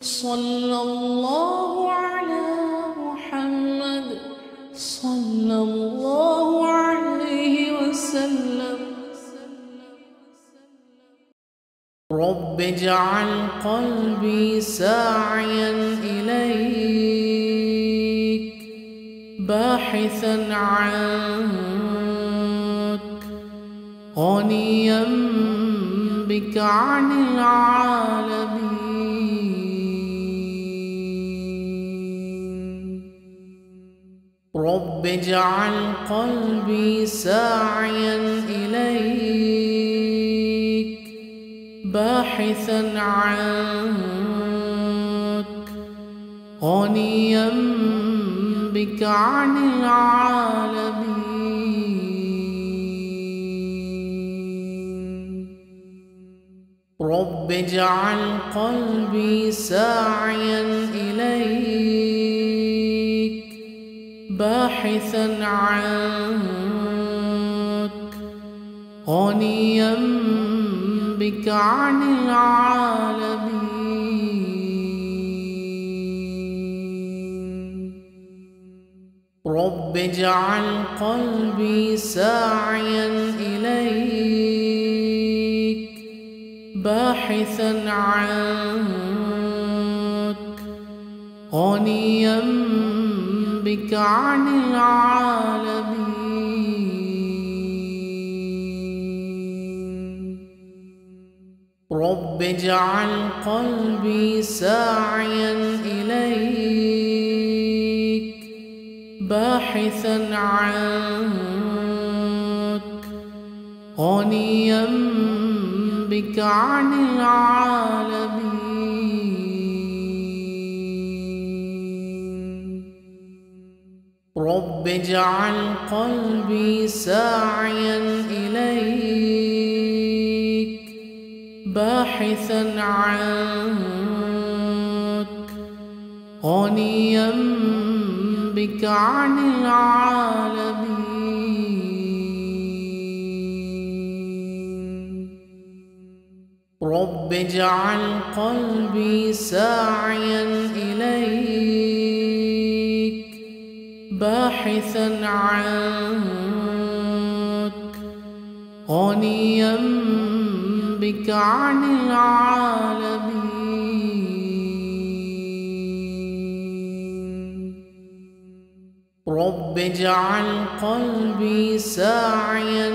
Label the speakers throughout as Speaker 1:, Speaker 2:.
Speaker 1: صلى الله على محمد صلى الله عليه وسلم. رب اجعل قلبي ساعيا إليك باحثا عنك غنيا بك عن العالمين. رب اجعل قلبي ساعيا إليك باحثا عنك غنيا بك عن العالمين. رب اجعل قلبي ساعيا إليك باحثا عنك غنيا بك عن العالمين. رب اجعل قلبي ساعيا إليك باحثا عنك غنيا بك عن العالمين. رب اجعل قلبي ساعيا إليك باحثا عنك غنيا بك عن العالمين. رب اجعل قلبي ساعيا إليك باحثا عنك غنيا بك عن العالمين. رب اجعل قلبي ساعيا إليك باحثا عنك غنيا بك عن العالمين. رب اجعل قلبي ساعيا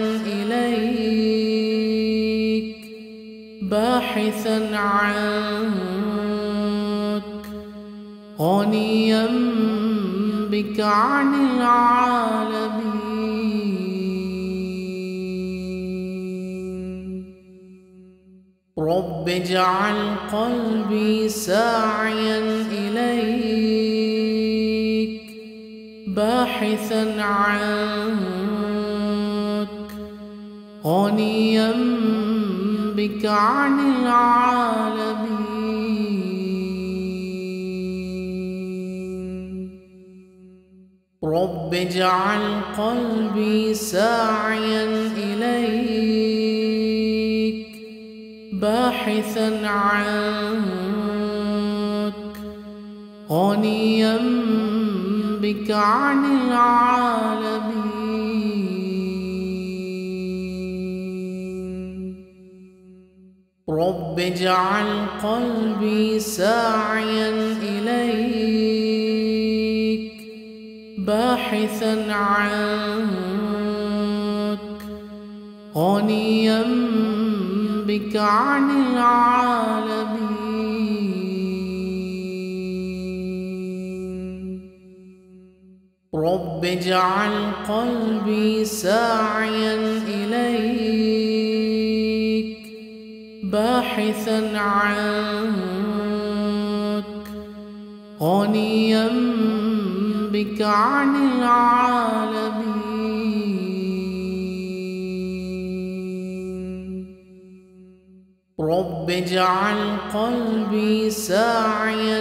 Speaker 1: إليك باحثا عنك غنيا بك عن العالمين. رب اجعل قلبي ساعيا إليك باحثا عنك غنيا بك عن العالمين. رب اجعل قلبي ساعيا إليك باحثا عنك غنيا بك عن العالمين. رب اجعل قلبي ساعيا إليك باحثا عنك غنيا بك عن العالمين. رب اجعل قلبي ساعيا إليك باحثا عنك غنيا بك عن العالمين. رب اجعل قلبي ساعيا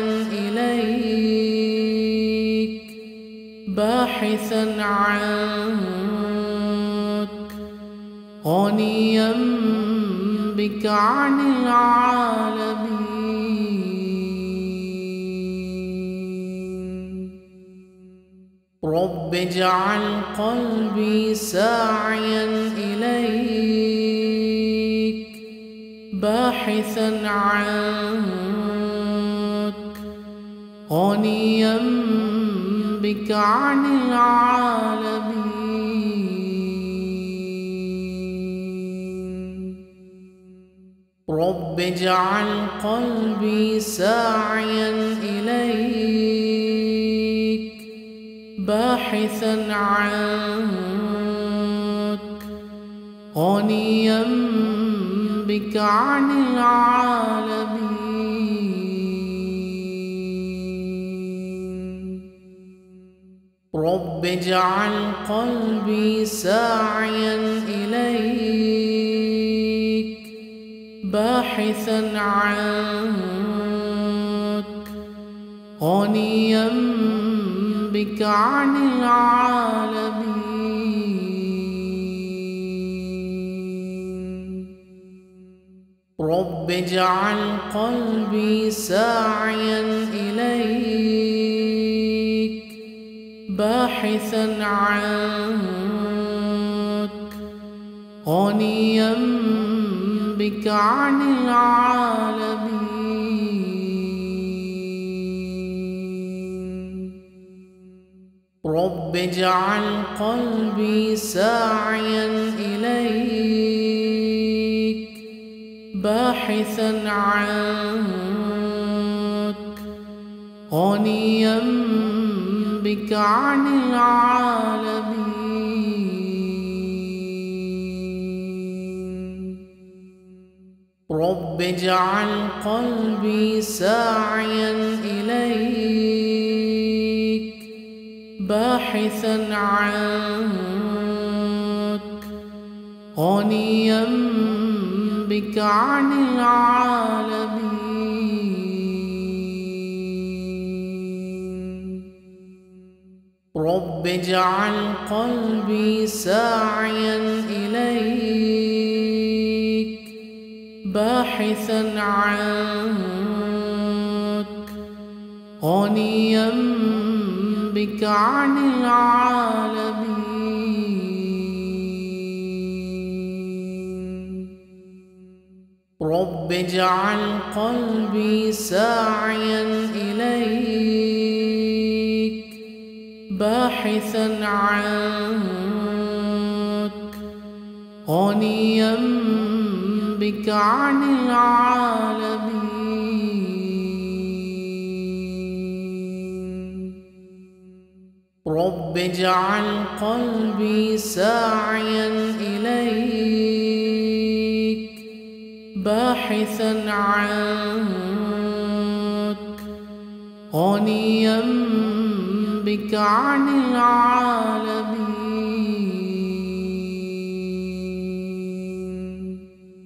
Speaker 1: إليك باحثا عنك غنيا بك عن العالمين. رب اجعل قلبي ساعيا إليك باحثا عنك غنيا بك عن العالمين. رب اجعل قلبي ساعيا إليك باحثا عنك غنيا بك عن العالمين. رب اجعل قلبي ساعيا إليك باحثا عنك غنيا بك عن العالمين. رب اجعل قلبي ساعيا إليك باحثا عنك غنيا بك عن العالمين. رب اجعل قلبي ساعيا إليك باحثا عنك غنيا بك عن العالمين. رب اجعل قلبي ساعيا إليك باحثا عنك غنيا بك عن العالمين. رب اجعل قلبي ساعيا إليك باحثا عنك غنيا بك عن العالمين. رب اجعل قلبي ساعيا إليك باحثا عنك غنيا بك عن العالمين. رب اجعل قلبي ساعيا إليك باحثا عنك غنيا بك عن العالمين.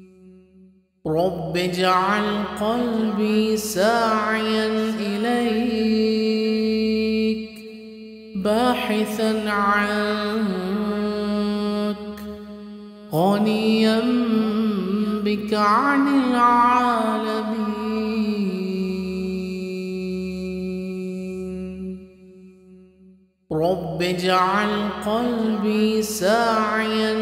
Speaker 1: رب اجعل قلبي ساعيا إليك باحثا عنك غنيا بك عن العالمين. رب اجعل قلبي ساعيا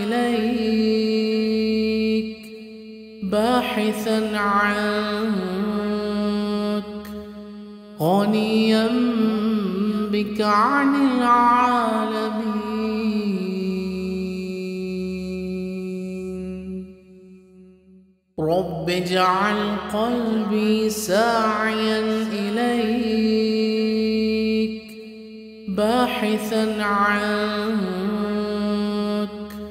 Speaker 1: إليك باحثا عنك غنيا بك عن العالمين. رب اجعل قلبي ساعيا إليك باحثا عنك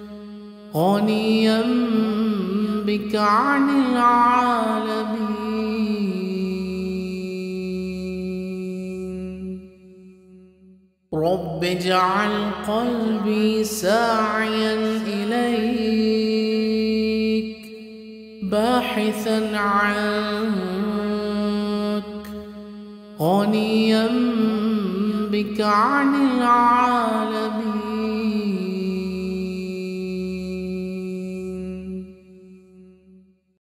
Speaker 1: غنيا بك عن العالمين. رب اجعل قلبي ساعيا إليك باحثا عنك غنيا بك عن العالمين.